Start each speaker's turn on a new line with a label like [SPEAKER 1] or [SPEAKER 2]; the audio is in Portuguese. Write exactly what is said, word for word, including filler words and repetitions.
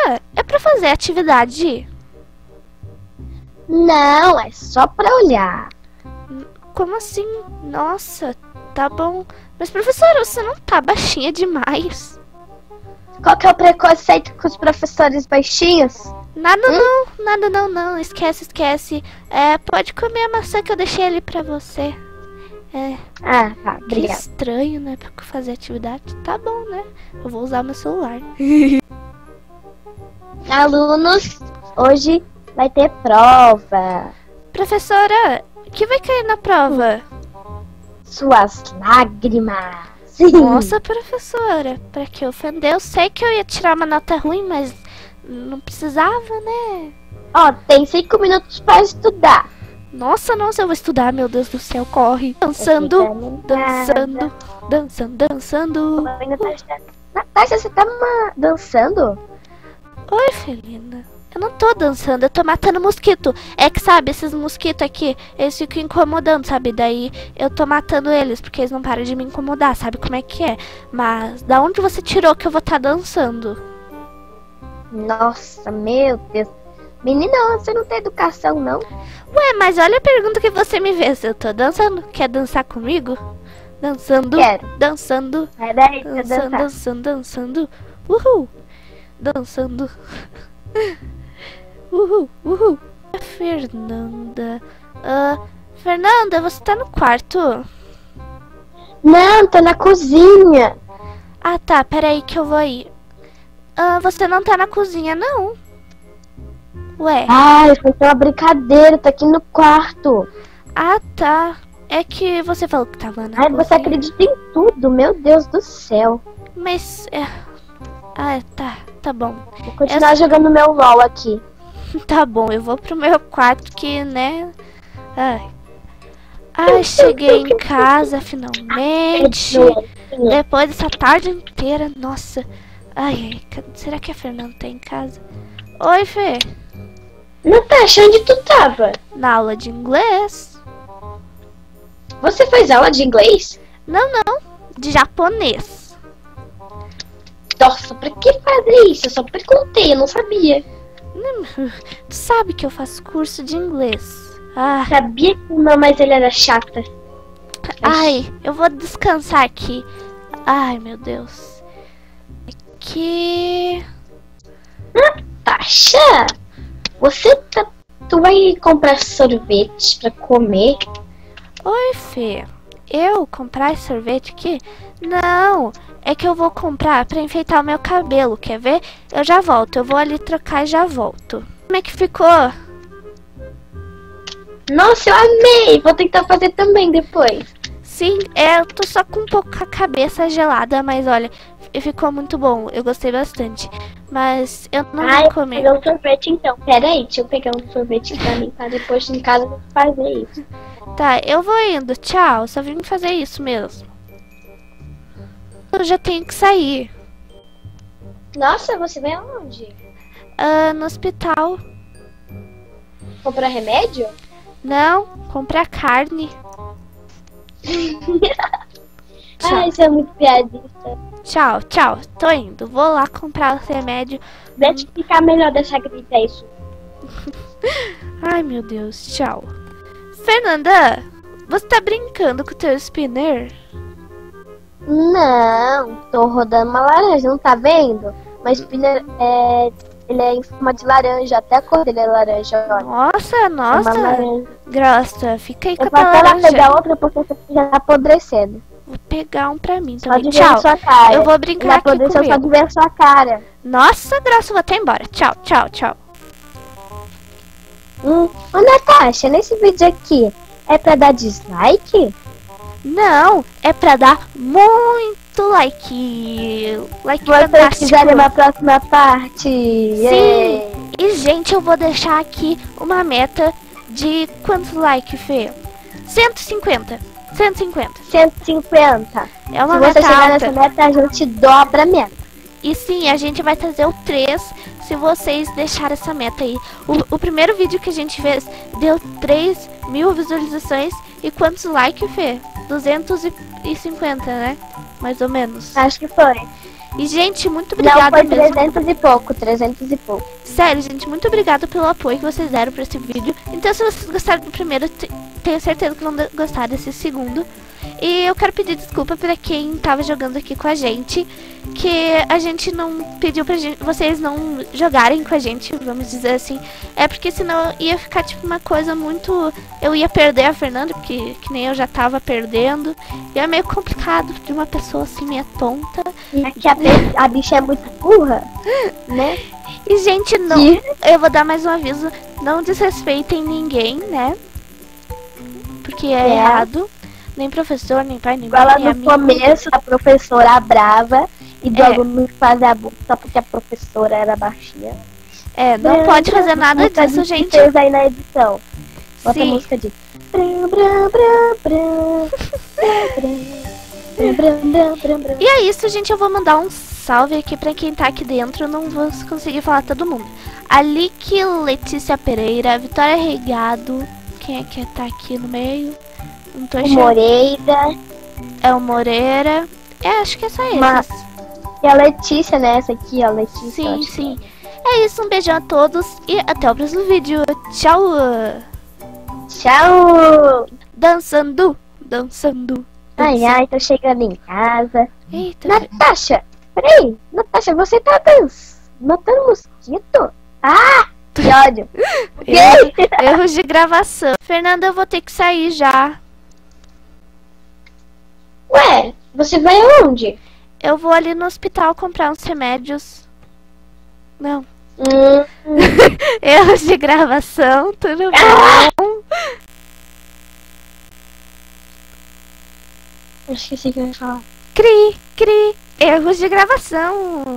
[SPEAKER 1] é pra fazer atividade?
[SPEAKER 2] Não, é só pra olhar.
[SPEAKER 1] Como assim? Nossa, tá bom. Mas, professora, você não tá baixinha demais?
[SPEAKER 2] Qual que é o preconceito com os professores baixinhos?
[SPEAKER 1] Nada
[SPEAKER 2] Hum?
[SPEAKER 1] não, nada não, não. Esquece, esquece. É, pode comer a maçã que eu deixei ali pra você. É,
[SPEAKER 2] Ah, tá,
[SPEAKER 1] que
[SPEAKER 2] obrigada.
[SPEAKER 1] estranho, né? Pra fazer atividade. Tá bom, né? Eu vou usar meu celular.
[SPEAKER 2] Alunos, hoje vai ter prova.
[SPEAKER 1] Professora, o que vai cair na prova?
[SPEAKER 2] Suas lágrimas.
[SPEAKER 1] Nossa, professora, pra que ofender? Eu sei que eu ia tirar uma nota ruim, mas não precisava, né?
[SPEAKER 2] Ó, tem cinco minutos pra estudar.
[SPEAKER 1] Nossa, nossa, eu vou estudar, meu Deus do céu, corre. Dançando, dançando, dançando, dançando.
[SPEAKER 2] Natasha, Natasha, você tá ma- dançando?
[SPEAKER 1] Oi, Felina. Eu não tô dançando, eu tô matando mosquito. É que, sabe, esses mosquitos aqui, eles ficam incomodando, sabe? Daí eu tô matando eles, porque eles não param de me incomodar, sabe como é que é? Mas da onde você tirou que eu vou estar dançando?
[SPEAKER 2] Nossa, meu Deus. Menina, você não tem educação, não?
[SPEAKER 1] Ué, mas olha a pergunta que você me fez. Eu tô dançando. Quer dançar comigo? Dançando,
[SPEAKER 2] Quero.
[SPEAKER 1] dançando,
[SPEAKER 2] Sai daí pra
[SPEAKER 1] dançando,
[SPEAKER 2] dançar.
[SPEAKER 1] dançando, dançando. Uhul. Dançando. Uhul, uhul. Fernanda. Ah, Fernanda, você tá no quarto?
[SPEAKER 2] Não, tô na cozinha.
[SPEAKER 1] Ah, tá. Peraí que eu vou aí. Ah, você não tá na cozinha, não? Ué.
[SPEAKER 2] Ai, foi só uma brincadeira, tô aqui no quarto.
[SPEAKER 1] Ah, tá. É que você falou que tava na
[SPEAKER 2] Ai,
[SPEAKER 1] cozinha.
[SPEAKER 2] você acredita em tudo, meu Deus do céu.
[SPEAKER 1] Mas, é... Ah, tá. Tá bom.
[SPEAKER 2] Vou continuar jogando meu LOL aqui.
[SPEAKER 1] Tá bom, eu vou pro meu quarto que, né... Ai, Ai cheguei em casa finalmente. Depois dessa tarde inteira, nossa. Ai, ai, será que a Fernanda tá em casa? Oi, Fê.
[SPEAKER 2] Natasha, onde tu tava?
[SPEAKER 1] Na aula de inglês?
[SPEAKER 2] Você faz aula de inglês?
[SPEAKER 1] Não, não. De japonês.
[SPEAKER 2] Nossa, pra que fazer isso? Eu só perguntei, eu não sabia.
[SPEAKER 1] Tu sabe que eu faço curso de inglês. Ah,
[SPEAKER 2] Sabia que não, mas ele era chata.
[SPEAKER 1] ai, eu vou descansar aqui. Ai, meu Deus. Aqui...
[SPEAKER 2] Natasha, você tá... Tu vai comprar sorvete pra comer?
[SPEAKER 1] Oi, Fê. Eu comprar esse sorvete aqui? Não, é que eu vou comprar pra enfeitar o meu cabelo, quer ver? Eu já volto, eu vou ali trocar e já volto. Como é que ficou?
[SPEAKER 2] Nossa, eu amei! Vou tentar fazer também depois.
[SPEAKER 1] Sim, é, eu tô só com um pouco a cabeça gelada, mas olha, ficou muito bom, eu gostei bastante. Mas eu não
[SPEAKER 2] Ai,
[SPEAKER 1] vou comer.
[SPEAKER 2] vou pegar um sorvete então. Pera aí, deixa eu pegar um sorvete pra mim, pra depois em casa fazer isso.
[SPEAKER 1] Tá, eu vou indo, tchau, só vim fazer isso mesmo. Eu já tenho que sair.
[SPEAKER 2] Nossa, você vai aonde?
[SPEAKER 1] Ah, no hospital.
[SPEAKER 2] Comprar remédio?
[SPEAKER 1] Não, comprar carne. Tchau.
[SPEAKER 2] Ai, isso é muito piadista.
[SPEAKER 1] Tchau, tchau. Tô indo. Vou lá comprar o remédio.
[SPEAKER 2] Deixa ficar melhor dessa gripe aí.
[SPEAKER 1] Ai, meu Deus. Tchau. Fernanda, você tá brincando com o teu spinner?
[SPEAKER 2] Não, tô rodando uma laranja, não tá vendo? Mas spinner é... Ele é em forma de laranja, até a cor dele é laranja, olha.
[SPEAKER 1] Nossa,
[SPEAKER 2] É
[SPEAKER 1] nossa.
[SPEAKER 2] uma laranja.
[SPEAKER 1] Grossa, fica aí com
[SPEAKER 2] Eu
[SPEAKER 1] a
[SPEAKER 2] vou
[SPEAKER 1] tua
[SPEAKER 2] até lá
[SPEAKER 1] laranja.
[SPEAKER 2] pegar outra porque essa aqui já tá apodrecendo.
[SPEAKER 1] Vou pegar um pra mim
[SPEAKER 2] Só
[SPEAKER 1] também.
[SPEAKER 2] de ver a
[SPEAKER 1] Tchau.
[SPEAKER 2] sua cara.
[SPEAKER 1] Eu vou
[SPEAKER 2] Ele
[SPEAKER 1] brincar aqui
[SPEAKER 2] apodreceu só
[SPEAKER 1] comigo.
[SPEAKER 2] de ver a sua cara.
[SPEAKER 1] Nossa, Grossa, vou até embora. Tchau, tchau, tchau.
[SPEAKER 2] Hum. Ô, Natasha, nesse vídeo aqui, é pra dar dislike?
[SPEAKER 1] Não, é pra dar muito like. Like
[SPEAKER 2] Vocês
[SPEAKER 1] fantástico.
[SPEAKER 2] quiserem uma próxima parte?
[SPEAKER 1] Sim. E, gente, eu vou deixar aqui uma meta de quantos likes, Fê? cento e cinquenta. cento e cinquenta.
[SPEAKER 2] cento e cinquenta.
[SPEAKER 1] É uma
[SPEAKER 2] Se você
[SPEAKER 1] meta
[SPEAKER 2] chegar
[SPEAKER 1] alta.
[SPEAKER 2] nessa meta, a gente dobra a meta.
[SPEAKER 1] E sim, a gente vai trazer o três se vocês deixarem essa meta aí. O, o primeiro vídeo que a gente fez deu três mil visualizações. E quantos likes, Fê? duzentos e cinquenta, né? Mais ou menos.
[SPEAKER 2] Acho que foi.
[SPEAKER 1] E, gente, muito
[SPEAKER 2] Não,
[SPEAKER 1] obrigada
[SPEAKER 2] foi
[SPEAKER 1] mesmo.
[SPEAKER 2] trezentos e pouco, trezentos e pouco.
[SPEAKER 1] Sério, gente, muito obrigada pelo apoio que vocês deram pra esse vídeo. Então, se vocês gostaram do primeiro, te- tenho certeza que vão gostar desse segundo. E eu quero pedir desculpa pra quem tava jogando aqui com a gente, que a gente não pediu pra gente, vocês não jogarem com a gente, vamos dizer assim. É porque senão ia ficar tipo uma coisa muito... Eu ia perder a Fernanda, porque que nem eu já tava perdendo. E é meio complicado de uma pessoa assim, meio tonta.
[SPEAKER 2] É que a, be- a bicha é muito burra, né?
[SPEAKER 1] E, gente, não...
[SPEAKER 2] Que-
[SPEAKER 1] Eu vou dar mais um aviso. Não desrespeitem ninguém, né? Porque é,
[SPEAKER 2] É.
[SPEAKER 1] errado. Nem professor, nem pai, nem
[SPEAKER 2] Igual
[SPEAKER 1] mãe,
[SPEAKER 2] lá
[SPEAKER 1] nem
[SPEAKER 2] no
[SPEAKER 1] amigo.
[SPEAKER 2] começo, a professora brava e do
[SPEAKER 1] É.
[SPEAKER 2] aluno fazer a boca só porque a professora era baixinha.
[SPEAKER 1] É, não
[SPEAKER 2] Bram,
[SPEAKER 1] pode
[SPEAKER 2] bram,
[SPEAKER 1] fazer nada
[SPEAKER 2] música
[SPEAKER 1] disso,
[SPEAKER 2] de-
[SPEAKER 1] gente.
[SPEAKER 2] que fez aí na edição. Bota a
[SPEAKER 1] Sim.
[SPEAKER 2] música de... Bram, bram, bram, bram, bram, bram, bram, bram, bram.
[SPEAKER 1] E é isso, gente. Eu vou mandar um salve aqui pra quem tá aqui dentro. Eu não vou conseguir falar todo mundo. Alique Letícia Pereira, Vitória Regado. Quem é que tá aqui no meio? Não tô
[SPEAKER 2] O
[SPEAKER 1] enxergando.
[SPEAKER 2] Moreira
[SPEAKER 1] É o Moreira. É, acho que é só
[SPEAKER 2] Uma-
[SPEAKER 1] esses.
[SPEAKER 2] e a Letícia, né? Essa aqui, ó, Letícia. eu
[SPEAKER 1] Sim,
[SPEAKER 2] acho.
[SPEAKER 1] sim. É isso, um beijão a todos e até o próximo vídeo. Tchau!
[SPEAKER 2] Tchau!
[SPEAKER 1] Dançando, dançando.
[SPEAKER 2] Ai,
[SPEAKER 1] dançando.
[SPEAKER 2] ai, tô chegando em casa.
[SPEAKER 1] Eita,
[SPEAKER 2] Natasha, peraí. Natasha, você tá dançando, matando mosquito? Ah, que ódio.
[SPEAKER 1] erro- erros de gravação. Fernanda, eu vou ter que sair já.
[SPEAKER 2] Ué, você vai aonde?
[SPEAKER 1] Eu vou ali no hospital comprar uns remédios. Não.
[SPEAKER 2] Hum,
[SPEAKER 1] Erros de gravação, tudo
[SPEAKER 2] Ah!
[SPEAKER 1] bom?
[SPEAKER 2] eu esqueci o que eu ia falar.
[SPEAKER 1] Cri, cri. Erros de gravação.